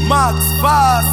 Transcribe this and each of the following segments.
Max Vaz,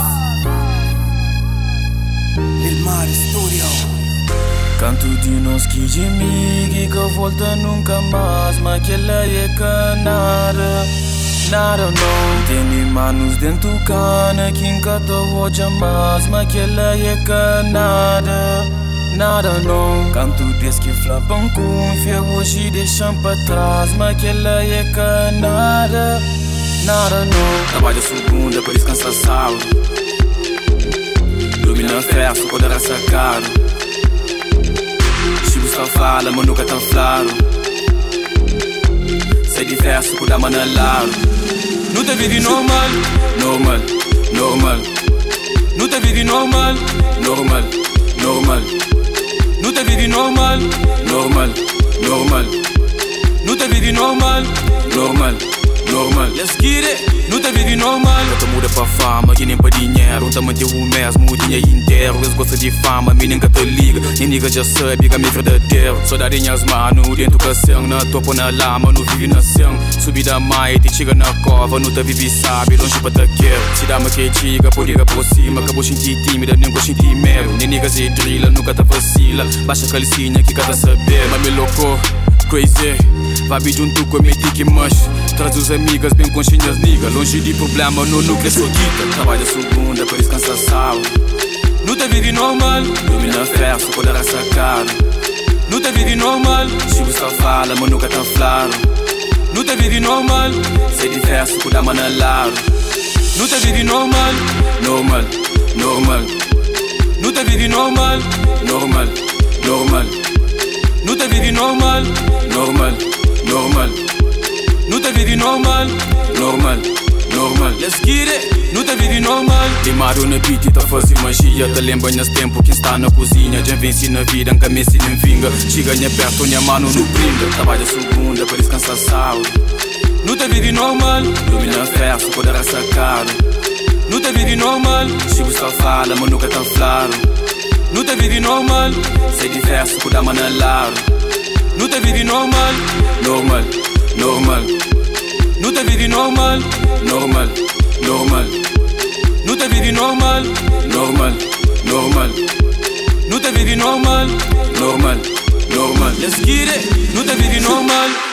Lil Mari Studio. Canto di uno schigi amici che volta nunca mais, ma che lei è canara. Nada não, tem manos dentro do cana, que encata hoje mais, mas que ela é canada. Nada não, canto desde que flapam com ferro hoje deixam para trás, mas que ela é canada. Nada não, trabalho segunda para descansar sábado, dormir na festa quando era sacado. Chico só fala, mas nunca tá claro. Sei diverso por dar manalaro. Não te vive normal, normal, normal. Não te vive normal, normal, normal. Não te vive normal, normal, normal. Não te vive normal, normal, normal. Let's get it. Não te vive normal. Eu te muda pra fama, que nem pra dinheiro. Não te mantém o mesmo, o dinheiro inteiro. Eles gostam de fama, me nunca te liga. Nem nigga já sabe que é meio verdadeiro. Só darinha as manos dentro do cação. Na topo na lama, não vive na cão. Subida mais, te chega na cova. Não te vive sabe, longe pra te quero. Se dá-me que chega, por liga por cima. Acabou sentir tímida, nem vou sentir medo. Nem nigga se drila, nunca te vacila. Baixa a calicinha que cada saber. Mas me louco, crazy. Vai junto com a minha dick mas traz os amigas bem conchinhas nigga. Longe de problema, no núcleo sou guita. Trabalha segunda, por descansar sábado. Não te vive normal, dormir na festa quando era sacado. Não te vive normal, Chico só fala, mas nunca tá claro. Não te vive normal, sei diverso por dar manalaro. Não te vive normal, normal, normal. Não te vive normal, normal, normal. Não te vive normal, normal, normal. Não te vive normal, normal, normal. Let's get it. Não te vive normal. Limado na beat e tá fazer magia. Te lembra nesse tempo quem está na cozinha. Já venci na vida, nunca me nem vinga. Chega minha perto, minha mano no brinda. Trabalha segunda para descansar sábado. Não te vive normal, dormir na festa quando era sacado. Não te vive normal, Chico só fala, mas nunca tá claro. Não te vive normal, sei diverso por dar manalaro. Não te vive normal, normal, normal. Não te vive normal, normal, normal. Não te vive normal, normal, normal. Não te vive normal, normal, normal. Let's get it. Não te vive normal.